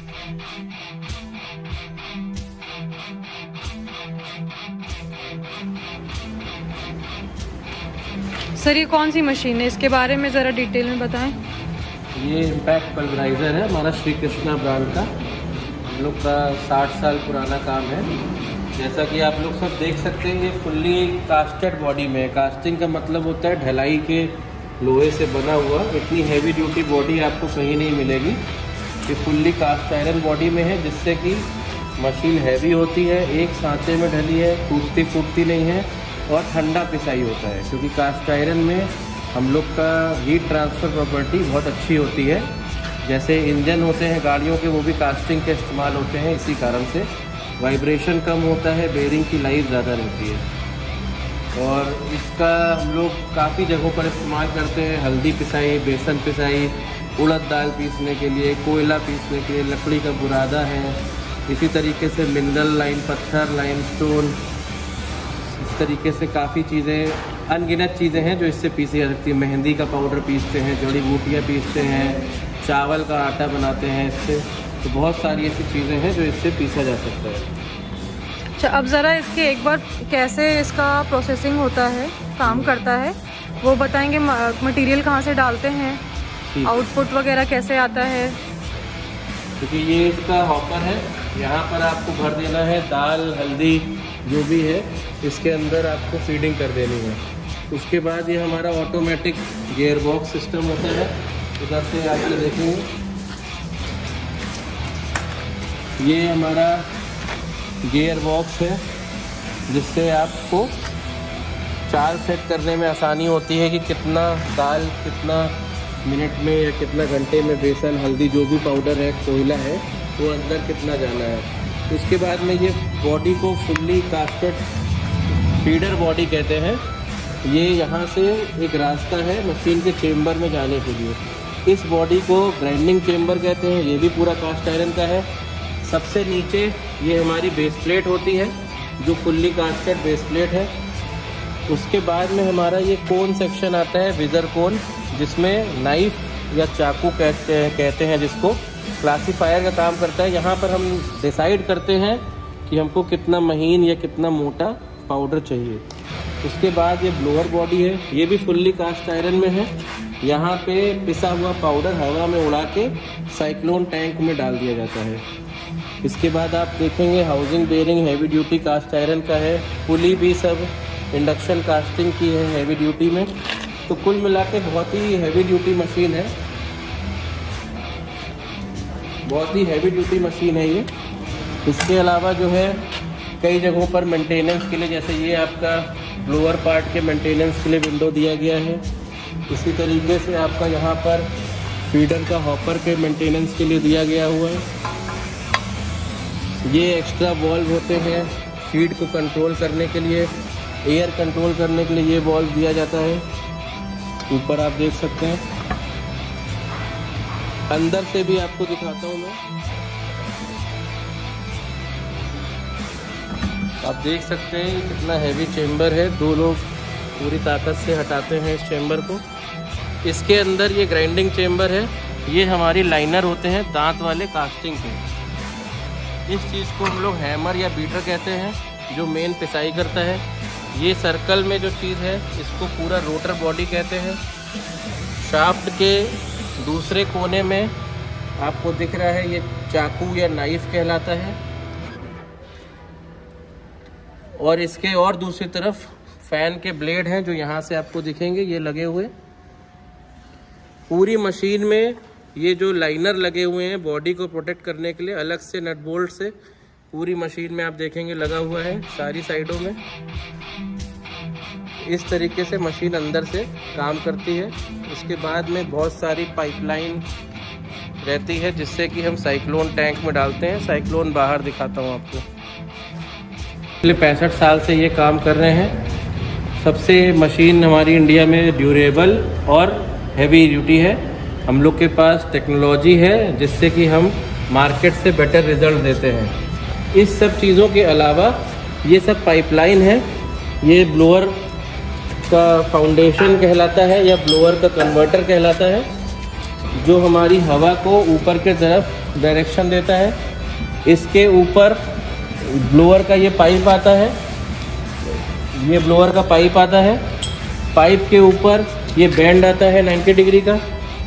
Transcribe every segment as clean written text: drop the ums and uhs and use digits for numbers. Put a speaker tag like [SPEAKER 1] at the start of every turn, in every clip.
[SPEAKER 1] Sir ये कौन सी machine है, इसके बारे में ज़रा डिटेल में बताएं।
[SPEAKER 2] ये इम्पैक्ट पल्वराइज़र है हमारा श्री कृष्णा ब्रांड का। हम लोग का 60 साल पुराना काम है। जैसा कि आप लोग सब देख सकते हैं, ये फुल्ली कास्टेड बॉडी में है। कास्टिंग का मतलब होता है ढलाई के लोहे से बना हुआ। इतनी हैवी ड्यूटी बॉडी आपको कहीं नहीं मिलेगी। ये फुल्ली कास्ट आयरन बॉडी में है, जिससे कि मशीन हैवी होती है, एक सांचे में ढली है, टूटती फूटती नहीं है और ठंडा पिसाई होता है। क्योंकि कास्ट आयरन में हम लोग का हीट ट्रांसफ़र प्रॉपर्टी बहुत अच्छी होती है। जैसे इंजन होते हैं गाड़ियों के, वो भी कास्टिंग के इस्तेमाल होते हैं। इसी कारण से वाइब्रेशन कम होता है, बेरिंग की लाइफ ज़्यादा रहती है। और इसका हम लोग काफ़ी जगहों पर इस्तेमाल करते हैं। हल्दी पिसाई, बेसन पिसाई, उड़द दाल पीसने के लिए, कोयला पीसने के लिए, लकड़ी का बुरादा है। इसी तरीके से मिनरल लाइन पत्थर, लाइमस्टोन, इस तरीके से काफ़ी चीज़ें, अनगिनत चीज़ें हैं जो इससे पीसी जा सकती है। मेहंदी का पाउडर पीसते हैं, जड़ी बूटियाँ पीसते हैं, चावल का आटा बनाते हैं इससे। तो बहुत सारी ऐसी चीज़ें हैं जो इससे पीसा जा सकता है।
[SPEAKER 1] अच्छा, अब ज़रा इसके एक बार कैसे इसका प्रोसेसिंग होता है, काम करता है, वो बताएंगे। मटेरियल कहाँ से डालते हैं, आउटपुट वगैरह कैसे आता है?
[SPEAKER 2] क्योंकि ये इसका हॉपर है, यहाँ पर आपको भर देना है दाल, हल्दी, जो भी है इसके अंदर आपको फीडिंग कर देनी है। उसके बाद ये हमारा ऑटोमेटिक गियर बॉक्स सिस्टम होता है। इधर से आके देखेंगे, ये हमारा गियर बॉक्स है, जिससे आपको चाल सेट करने में आसानी होती है कि कितना दाल कितना मिनट में या कितना घंटे में बेसन, हल्दी, जो भी पाउडर है, कोयला है, वो अंदर कितना जाना है। उसके बाद में ये बॉडी को फुल्ली कास्टेड फीडर बॉडी कहते हैं। ये यहाँ से एक रास्ता है मशीन के चेम्बर में जाने के लिए। इस बॉडी को ग्राइंडिंग चेम्बर कहते हैं। ये भी पूरा कास्ट आयरन का है। सबसे नीचे ये हमारी बेस प्लेट होती है, जो फुल्ली कास्टेड बेस प्लेट है। उसके बाद में हमारा ये कोन सेक्शन आता है, विजर कोन, जिसमें नाइफ या चाकू कहते हैं जिसको, क्लासीफायर का काम करता है। यहाँ पर हम डिसाइड करते हैं कि हमको कितना महीन या कितना मोटा पाउडर चाहिए। उसके बाद ये ब्लोअर बॉडी है, ये भी फुल्ली कास्ट आयरन में है। यहाँ पे पिसा हुआ पाउडर हवा में उड़ा के साइक्लोन टैंक में डाल दिया जाता है। इसके बाद आप देखेंगे housing bearing heavy duty cast iron का है। पुली भी सब इंडक्शन कास्टिंग की है हैवी ड्यूटी में। तो कुल मिला के बहुत ही हैवी ड्यूटी मशीन है, बहुत ही हैवी ड्यूटी मशीन है ये। इसके अलावा जो है कई जगहों पर मेंटेनेंस के लिए, जैसे ये आपका ब्लोअर पार्ट के मेंटेनेंस के लिए विंडो दिया गया है। इसी तरीके से आपका यहाँ पर फीडर का हॉपर के मेंटेनेंस के लिए दिया गया हुआ है। ये एक्स्ट्रा वॉल्व होते हैं फीड को कंट्रोल करने के लिए, एयर कंट्रोल करने के लिए ये वॉल्व दिया जाता है। ऊपर आप देख सकते हैं, अंदर से भी आपको दिखाता हूँ मैं। आप देख सकते हैं कितना हैवी चेम्बर है। 2 लोग पूरी ताकत से हटाते हैं इस चेम्बर को। इसके अंदर ये ग्राइंडिंग चेम्बर है। ये हमारी लाइनर होते हैं दांत वाले कास्टिंग के। इस चीज़ को हम लोग हैमर या बीटर कहते हैं, जो मेन पिसाई करता है। ये सर्कल में जो चीज़ है इसको पूरा रोटर बॉडी कहते हैं। शाफ्ट के दूसरे कोने में आपको दिख रहा है, ये चाकू या नाइफ कहलाता है। और इसके और दूसरी तरफ फैन के ब्लेड हैं, जो यहाँ से आपको दिखेंगे, ये लगे हुए। पूरी मशीन में ये जो लाइनर लगे हुए हैं बॉडी को प्रोटेक्ट करने के लिए, अलग से नट बोल्ट से पूरी मशीन में आप देखेंगे लगा हुआ है सारी साइडों में। इस तरीके से मशीन अंदर से काम करती है। उसके बाद में बहुत सारी पाइपलाइन रहती है, जिससे कि हम साइक्लोन टैंक में डालते हैं। साइक्लोन बाहर दिखाता हूँ आपको। पिछले 65 साल से ये काम कर रहे हैं। सबसे मशीन हमारी इंडिया में ड्यूरेबल और हैवी ड्यूटी है। हम लोग के पास टेक्नोलॉजी है जिससे कि हम मार्केट से बेटर रिजल्ट देते हैं। इस सब चीज़ों के अलावा ये सब पाइपलाइन है। ये ब्लोअर का फाउंडेशन कहलाता है या ब्लोअर का कन्वर्टर कहलाता है। जो हमारी हवा को ऊपर के तरफ डायरेक्शन देता है। इसके ऊपर ब्लोअर का ये पाइप आता है, ये ब्लोअर का पाइप आता है। पाइप के ऊपर ये बैंड आता है 90 डिग्री का।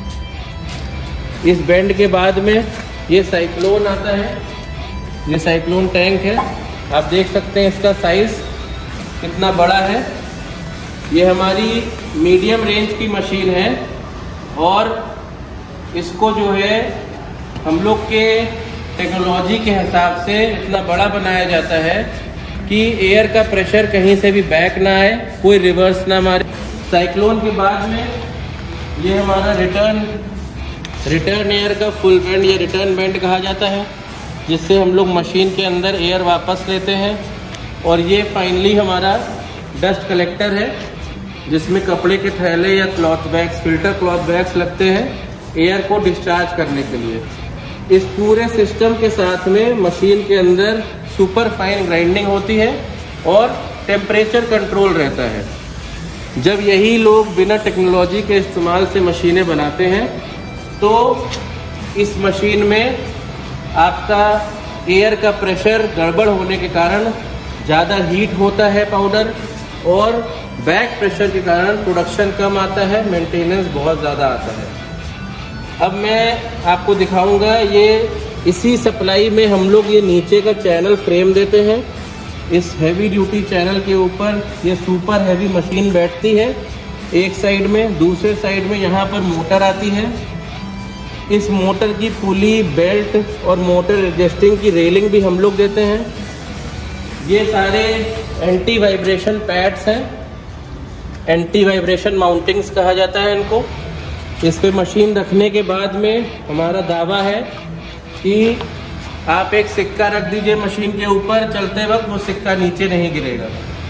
[SPEAKER 2] इस बैंड के बाद में ये साइक्लोन आता है, ये साइक्लोन टैंक है। आप देख सकते हैं इसका साइज़ कितना बड़ा है। ये हमारी मीडियम रेंज की मशीन है और इसको जो है हम लोग के टेक्नोलॉजी के हिसाब से इतना बड़ा बनाया जाता है कि एयर का प्रेशर कहीं से भी बैक ना आए, कोई रिवर्स ना मारे। साइक्लोन के बाद में ये हमारा रिटर्न एयर का फुल बैंड या रिटर्न बैंड कहा जाता है, जिससे हम लोग मशीन के अंदर एयर वापस लेते हैं। और ये फाइनली हमारा डस्ट कलेक्टर है, जिसमें कपड़े के थैले या cloth bags, filter cloth bags लगते हैं एयर को डिस्चार्ज करने के लिए। इस पूरे सिस्टम के साथ में मशीन के अंदर सुपर फाइन ग्राइंडिंग होती है और टेम्परेचर कंट्रोल रहता है। जब यही लोग बिना टेक्नोलॉजी के इस्तेमाल से मशीनें बनाते हैं तो इस मशीन में आपका एयर का प्रेशर गड़बड़ होने के कारण ज़्यादा हीट होता है पाउडर, और बैक प्रेशर के कारण प्रोडक्शन कम आता है, मेंटेनेंस बहुत ज़्यादा आता है। अब मैं आपको दिखाऊंगा, ये इसी सप्लाई में हम लोग ये नीचे का चैनल फ्रेम देते हैं। इस हैवी ड्यूटी चैनल के ऊपर ये सुपर हैवी मशीन बैठती है एक साइड में, दूसरे साइड में यहाँ पर मोटर आती है। इस मोटर की पुली, बेल्ट और मोटर एडजस्टिंग की रेलिंग भी हम लोग देते हैं। ये सारे एंटी वाइब्रेशन पैड्स हैं, एंटी वाइब्रेशन माउंटिंग्स कहा जाता है इनको। इस पे मशीन रखने के बाद में हमारा दावा है कि आप एक सिक्का रख दीजिए मशीन के ऊपर, चलते वक्त वो सिक्का नीचे नहीं गिरेगा।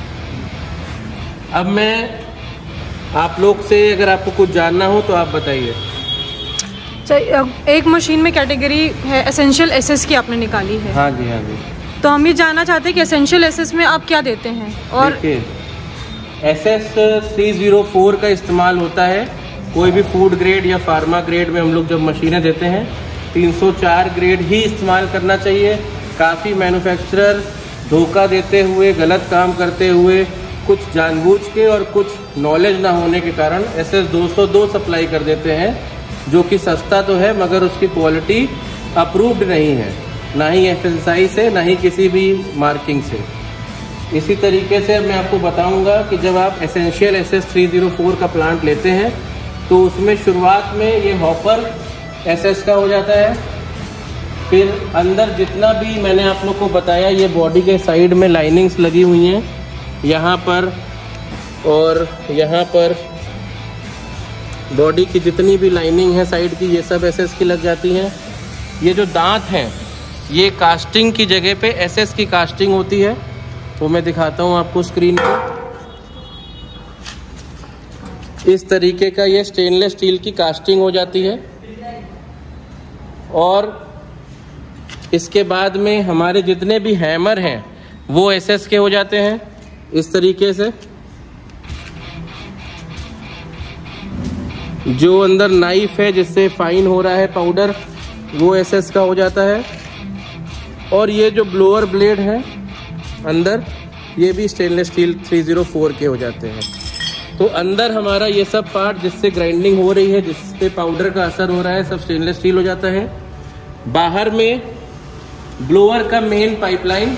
[SPEAKER 2] अब मैं आप लोग से, अगर आपको कुछ जानना हो तो आप बताइए।
[SPEAKER 1] एक मशीन में कैटेगरी है एसेंशियल एसएस की आपने निकाली है।
[SPEAKER 2] हाँ जी, हाँ जी।
[SPEAKER 1] तो हम ये जानना चाहते हैं कि एसेंशियल एसएस में आप क्या देते हैं। और
[SPEAKER 2] SS 304 का इस्तेमाल होता है कोई भी फूड ग्रेड या फार्मा ग्रेड में। हम लोग जब मशीनें देते हैं 304 ग्रेड ही इस्तेमाल करना चाहिए। काफ़ी मैन्युफैक्चरर धोखा देते हुए, गलत काम करते हुए, कुछ जानबूझ के और कुछ नॉलेज ना होने के कारण SS 202 सप्लाई कर देते हैं, जो कि सस्ता तो है मगर उसकी क्वालिटी अप्रूव्ड नहीं है, ना ही FSSAI से, ना ही किसी भी मार्किंग से। इसी तरीके से मैं आपको बताऊंगा कि जब आप एसेंशियल SS 304 का प्लांट लेते हैं तो उसमें शुरुआत में ये हॉपर SS का हो जाता है। फिर अंदर जितना भी मैंने आप लोग को बताया, ये बॉडी के साइड में लाइनिंग्स लगी हुई हैं, यहाँ पर और यहाँ पर बॉडी की जितनी भी लाइनिंग है साइड की, ये सब SS की लग जाती हैं। ये जो दांत हैं, ये कास्टिंग की जगह पे SS की कास्टिंग होती है, वो मैं दिखाता हूँ आपको स्क्रीन पे। इस तरीके का ये स्टेनलेस स्टील की कास्टिंग हो जाती है। और इसके बाद में हमारे जितने भी हैमर हैं वो SS के हो जाते हैं इस तरीके से। जो अंदर नाइफ है जिससे फाइन हो रहा है पाउडर, वो SS का हो जाता है। और ये जो ब्लोअर ब्लेड है अंदर, ये भी स्टेनलेस स्टील 304 के हो जाते हैं। तो अंदर हमारा ये सब पार्ट जिससे ग्राइंडिंग हो रही है, जिससे पाउडर का असर हो रहा है, सब स्टेनलेस स्टील हो जाता है। बाहर में ब्लोअर का मेन पाइपलाइन,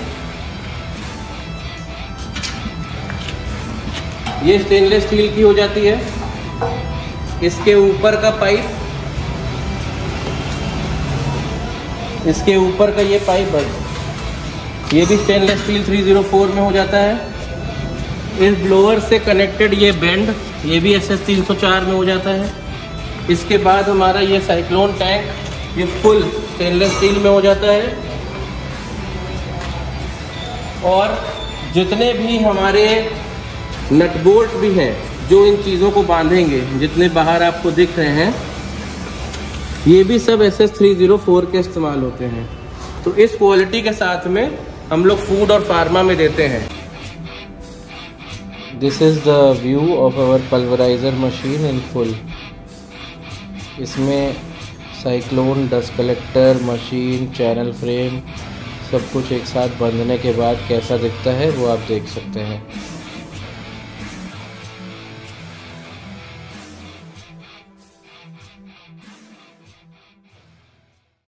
[SPEAKER 2] ये स्टेनलेस स्टील की हो जाती है। इसके ऊपर का पाइप, इसके ऊपर का ये पाइप, ये भी स्टेनलेस स्टील 304 में हो जाता है। इस ब्लोअर से कनेक्टेड ये बेंड, ये भी SS 304 में हो जाता है। इसके बाद हमारा ये साइक्लोन टैंक, ये फुल स्टेनलेस स्टील में हो जाता है। और जितने भी हमारे नट बोल्ट भी हैं जो इन चीज़ों को बांधेंगे, जितने बाहर आपको दिख रहे हैं, ये भी सब SS 304 के इस्तेमाल होते हैं। तो इस क्वालिटी के साथ में हम लोग फूड और फार्मा में देते हैं। This is the view of our pulverizer machine in full. इसमें cyclone, dust collector, machine, channel frame सब कुछ एक साथ बंधने के बाद कैसा दिखता है वो आप देख सकते हैं।